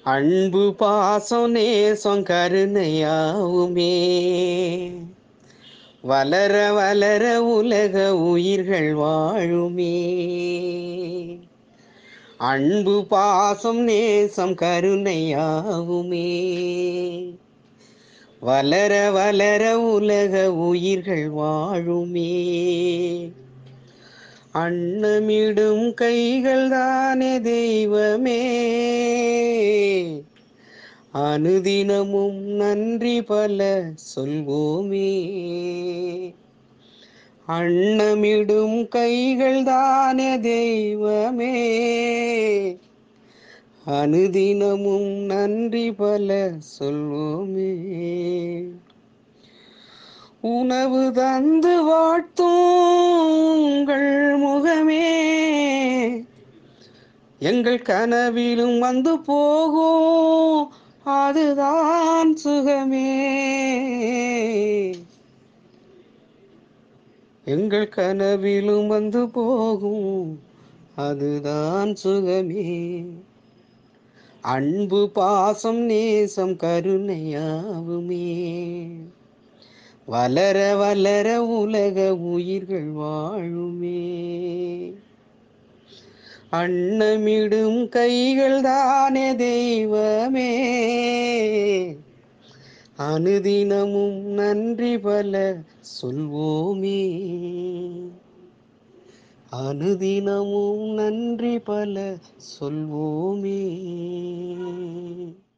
அன்பு பாசம் நேசம் கருணையாவுமே வளர வளர உலக உயிர்கள் வாழுமே. அன்பு பாசம் நேசம் கருணையாவுமே வளர வளர உலக உயிர்கள் வாழுமே. அன்னமிடும் கைகள் தானே தெய்வமே, அனுதினமும் நன்றி பல சொல்வோமே. அன்னமிடும் கைகள் தானே தெய்வமே, அனுதினமும் நன்றி பல சொல்வோமே. உணவு தந்து வாழ்த்துங்கள் முகமே, எங்கள் கனவிலும் வந்து போகும் அதுதான் சுகமே. எங்கள் கனவிலும் வந்து போகும் அதுதான் சுகமே. அன்பு பாசம் நேசம் கருணையாவுமே வளர வளர உலக உயிர்கள் வாழுமே. அன்னமிடும் கைகள் தானே தெய்வமே, அனுதினமும் நன்றி பல சொல்வோமே. அனுதினமும் நன்றி பல சொல்வோமே.